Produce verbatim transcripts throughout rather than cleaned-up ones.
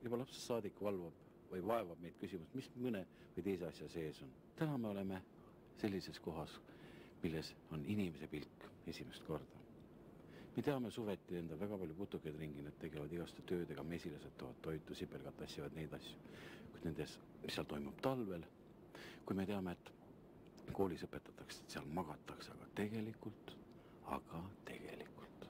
juba lapsest saadik valvab või vaevab meid küsimus, mis mõne või teise asja sees on. Täna me oleme sellises kohas, milles on inimese pilk esimest korda. Me teame suveti enda väga palju putukeid ringi, need tegelevad igaste töödega, mesilased toovad toitu, sipelgad tassivad neid asju. Kui nendes, mis seal toimub talvel, kui me teame, et koolis õpetatakse, et seal magatakse, aga tegelikult, aga tegelikult.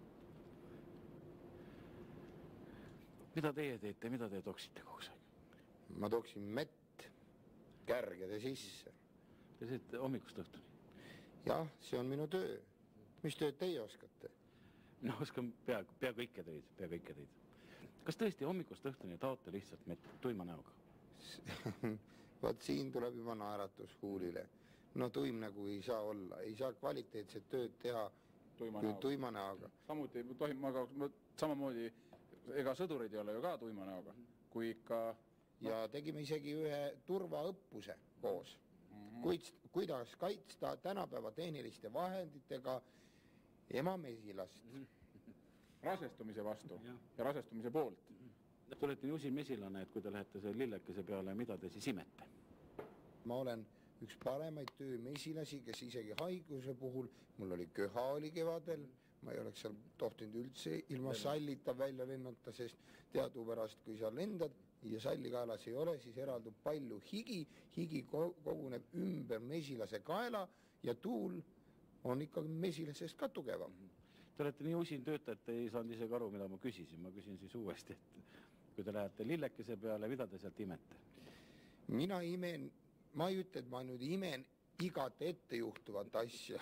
Mida teie teete, mida te toksite kogu aeg? Ma toksin mett kärgede sisse. Te teete hommikust õhtuni? Jah, see on minu töö. Mis tööd teie oskate? No oskan pea, pea kõike teid, pea kõike teid. Kas tõesti hommikust õhtuni taote lihtsalt mett tuima näoga? Vaat siin tuleb juba naeratus huulile. No tuim nagu ei saa olla. Ei saa kvaliteetset tööd teha tuima näoga. Tuima näoga. Samuti tohib ma ka, samamoodi, ega sõdurid ei ole ju ka tuima näoga, kui ikka... Ja tegime isegi ühe turvaõppuse koos. Mm-hmm. Kuid, kuidas kaitsta tänapäeva tehniliste vahenditega emamesilast. Rasestumise vastu ja, ja rasestumise poolt. Te olete nii usin mesilane, et kui te lähete selle lillekese peale, mida te siis imete? Ma olen üks paremaid töömesilasi, kes isegi haiguse puhul, mul oli köha oli kevadel, ma ei oleks seal tohtinud üldse ilma sallita välja lennata, sest teadupärast, kui sa lendad ja salli kaelas ei ole, siis eraldub palju higi, higi koguneb ümber mesilase kaela ja tuul on ikkagi mesilasest ka tugevam. Te olete nii usin tööta, et ei saanud isegi aru, mida ma küsisin. Ma küsin siis uuesti, et kui te lähete lillekese peale, mida te sealt imete? Mina imen, ma ei ütle, et ma nüüd imen igat ette juhtuvat asja.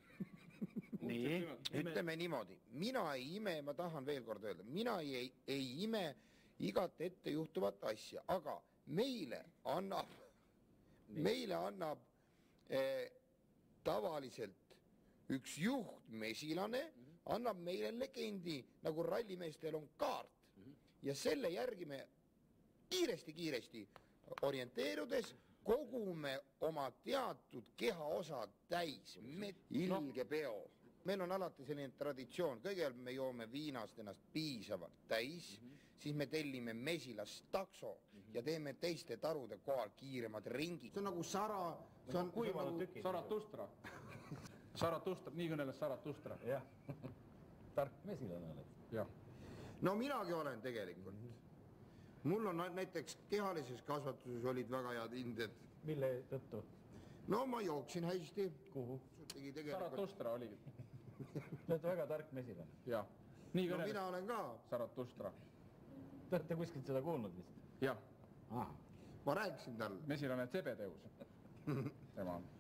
Nii, ütleme niimoodi, mina ei ime, ma tahan veel kord öelda, mina ei, ei ime igat ette juhtuvat asja, aga meile annab, meile annab eh, tavaliselt üks juht mesilane annab meile legendi, nagu rallimeestel on kaart. Ja selle järgi me kiiresti-kiiresti orienteerudes kogume oma teatud kehaosad täis. Ilge peo. Meil on alati selline traditsioon. Kõigepealt me joome viinast ennast piisavalt täis, siis me tellime mesilast takso ja teeme teiste tarude kohal kiiremad ringid. See on nagu Sara... See on nagu Saratustra. Saratustra, nii kõneles Saratustra. Jah, tark mesilane oled. Jah. No minagi olen tegelikult. Mul on näiteks kehalises kasvatuses olid väga head inded. Mille tõttu? No ma jooksin hästi. Kuhu? Saratustra oli. Te olete väga tark mesilane. Jah. Nii kõneles. No mina olen ka. Saratustra. Te olete kuskilt seda kuulnud vist? Jah. Ma rääkisin talle. Mesilane Zebedeus. Tema on.